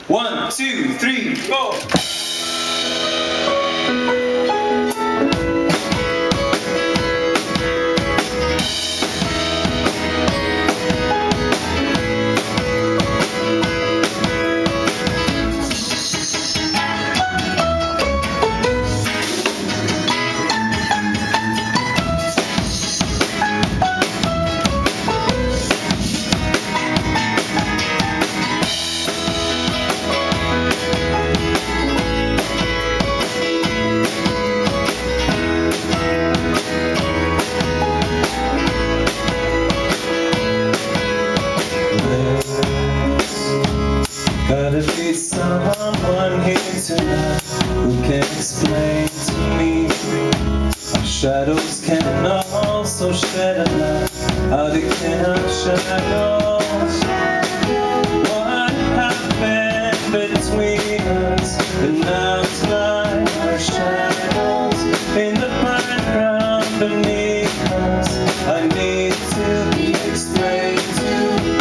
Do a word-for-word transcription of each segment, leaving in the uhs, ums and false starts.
One, two, three, four. Gotta be someone here tonight who can explain to me how shadows can also shed a light. How they cannot shadows. What happened between us? And now it's like our shadows in the background beneath us. I need to be explained to.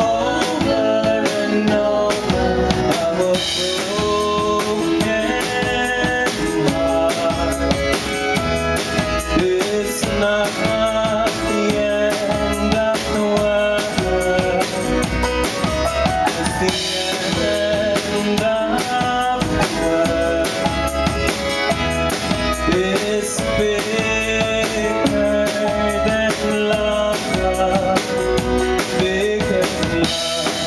It's bigger than love, bigger than love.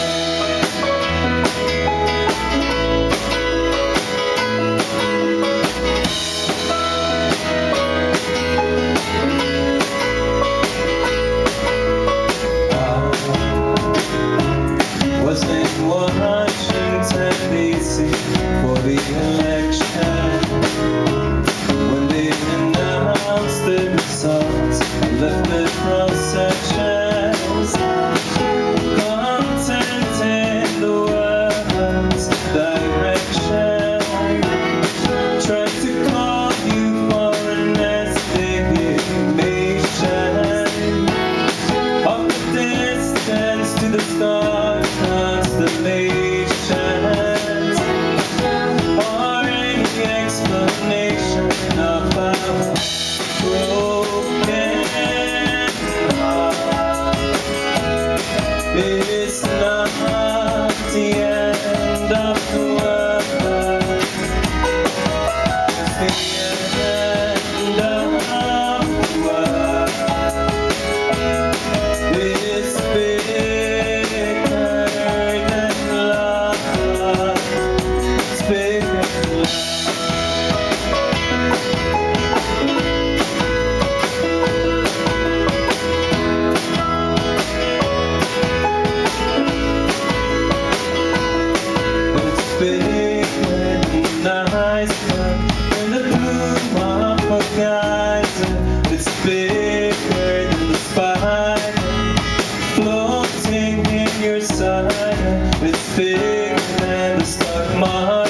I was in Washington, D C for the election. The results, I left the processions, content in the world's direction. Tried to call you for an estimation of the distance to the star constellations, or any explanation of our broken heart. It's not the end of the world. It's the end of the world. It's bigger than love. It's bigger than love. In the bloom of a geyser, it's bigger than the spider floating in your side. It's bigger than the stock market.